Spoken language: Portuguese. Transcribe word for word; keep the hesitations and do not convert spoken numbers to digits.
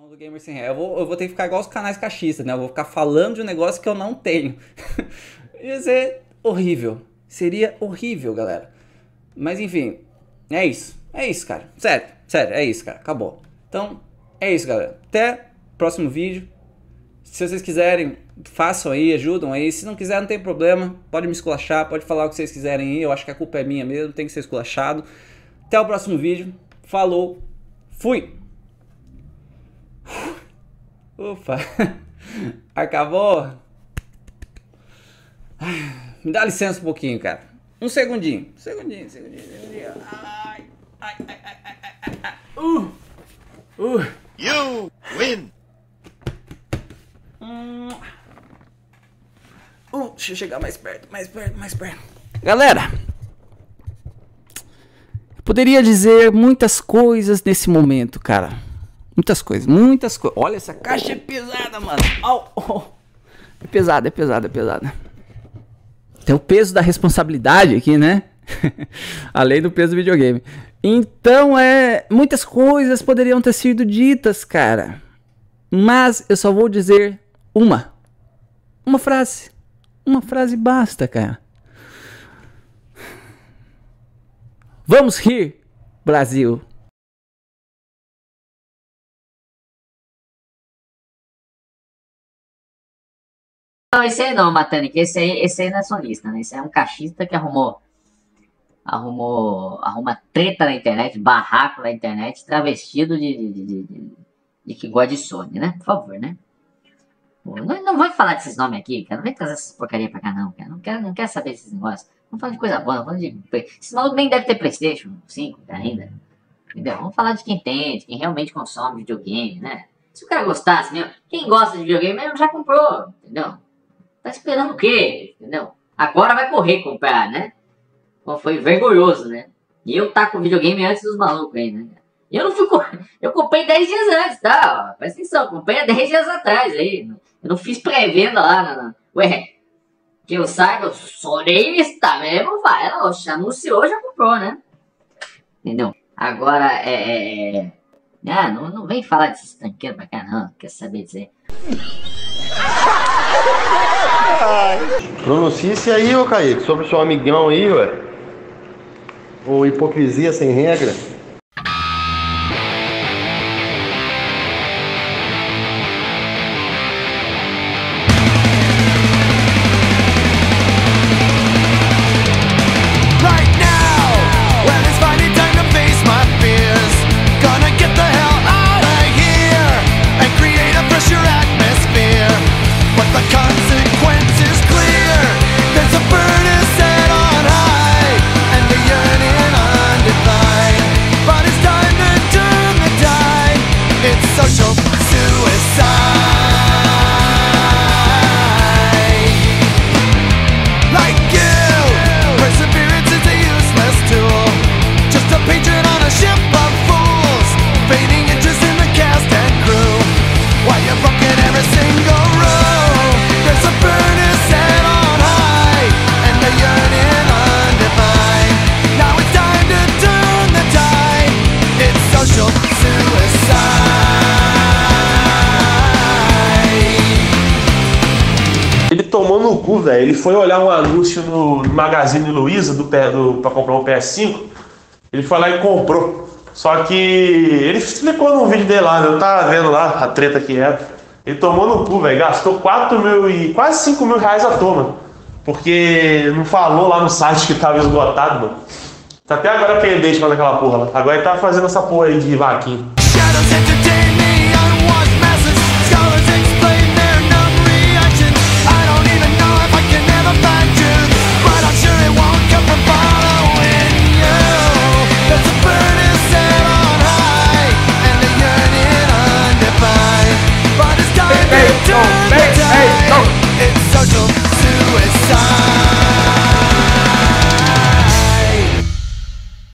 do Gamer Sem Regra. Eu vou, eu vou ter que ficar igual os canais cachistas, né? Eu vou ficar falando de um negócio que eu não tenho. Ia ser horrível. Seria horrível, galera. Mas enfim, é isso. É isso, cara. Sério, sério, é isso, cara. Acabou. Então, é isso, galera. Até o próximo vídeo. Se vocês quiserem, façam aí, ajudam aí. Se não quiser, não tem problema. Pode me esculachar, pode falar o que vocês quiserem aí. Eu acho que a culpa é minha mesmo, tem que ser esculachado. Até o próximo vídeo. Falou. Fui. Ufa. Acabou. Me dá licença um pouquinho, cara. Um segundinho. Um segundinho, um segundinho, um segundinho. Ai, ai, ai, ai, ai, ai, ai. Uh. Uh. You win. Hum. Uh, deixa eu chegar mais perto, mais perto, mais perto. Galera, eu poderia dizer muitas coisas nesse momento, cara. Muitas coisas, muitas coisas. Olha, essa caixa é pesada, mano. Oh, oh. É pesada, é pesada, é pesada. Tem o peso da responsabilidade aqui, né? Além do peso do videogame. Então, é... muitas coisas poderiam ter sido ditas, cara. Mas eu só vou dizer uma. Uma frase. Uma frase basta, cara. Vamos rir, Brasil. Não, esse aí não, Matani, que esse aí, esse aí não é sonista, né? Esse é um cachista que arrumou, arrumou, arruma treta na internet, barraco na internet, travestido de, de, de, de, de que gosta de Sony, né? Por favor, né? Pô, não, não vai falar desses nomes aqui, cara. Não vem trazer essas porcaria pra cá, não, cara. Não quero, não quero saber desses negócios. Vamos falar de coisa boa, vamos de... Esses malucos nem devem ter PlayStation cinco ainda, entendeu? Vamos falar de quem tem, de quem realmente consome videogame, né? Se o cara gostasse mesmo, quem gosta de videogame mesmo já comprou, entendeu? Tá esperando o quê? Entendeu? Agora vai correr comprar, né? Foi vergonhoso, né? E eu tá com videogame antes dos malucos aí, né? E eu não fui... Eu comprei dez dias antes, tá? Presta atenção, eu comprei há dez dias atrás aí. Eu não fiz pré-venda lá, não, não. Ué, que eu saiba, o sonista mesmo vai. Ela anunciou, já comprou, né? Entendeu? Agora, é... é... Ah, não, não vem falar desses tranqueiros pra cá, não. Quer saber dizer... Pronuncie-se aí, ô Kaique, sobre o seu amigão aí, ué. Ou hipocrisia sem regra. Ele tomou no cu, velho. Ele foi olhar um anúncio no Magazine Luiza do, do, pra comprar um P S cinco. Ele foi lá e comprou. Só que ele explicou no vídeo dele lá, né? Eu tava vendo lá a treta que era. Ele tomou no cu, velho. Gastou quatro mil e quase cinco mil reais à toa, mano. Porque não falou lá no site que tava esgotado, mano. Tá até agora pendente com aquela porra lá. Agora ele tá fazendo essa porra aí de vaquinha.